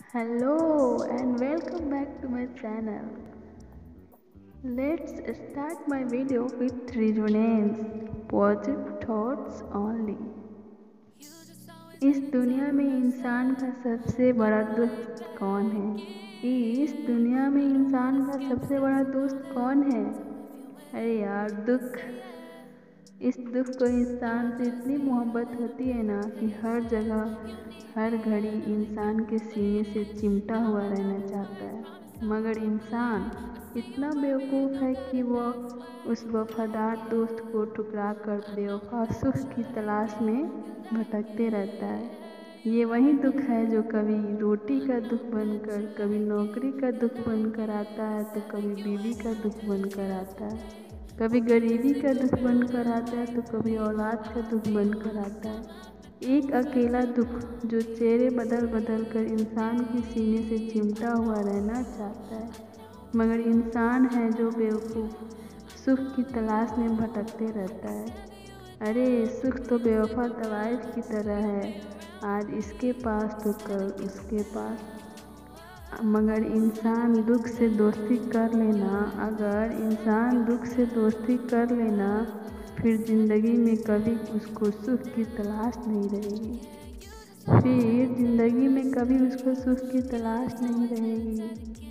Hello and welcome back to my channel. Let's start my video with resonance, positive thoughts only. इस दुनिया में इंसान का सबसे बड़ा दोस्त कौन है? इस दुनिया में इंसान का सबसे बड़ा दोस्त कौन है? अरे यार, दुख। इस दुख को इंसान से इतनी मोहब्बत होती है ना कि हर जगह हर घड़ी इंसान के सीने से चिमटा हुआ रहना चाहता है। मगर इंसान इतना बेवकूफ़ है कि वह उस वफादार दोस्त को ठुकरा कर बेवफा सुख की तलाश में भटकते रहता है। ये वही दुख है जो कभी रोटी का दुख बनकर, कभी नौकरी का दुख बनकर आता है, तो कभी बीवी का दुख बनकर आता है, कभी गरीबी का दुख बनकर आता है, तो कभी औलाद का दुख बनकर आता है। एक अकेला दुख जो चेहरे बदल बदल कर इंसान के सीने से चिमटा हुआ रहना चाहता है। मगर इंसान है जो बेवकूफ़ सुख की तलाश में भटकते रहता है। अरे सुख तो बेवफा तवाइफ की तरह है, आज इसके पास तो कल उसके पास। मगर इंसान दुख से दोस्ती कर लेना, अगर इंसान दुख से दोस्ती कर लेना, फिर ज़िंदगी में कभी उसको सुख की तलाश नहीं रहेगी। फिर ज़िंदगी में कभी उसको सुख की तलाश नहीं रहेगी।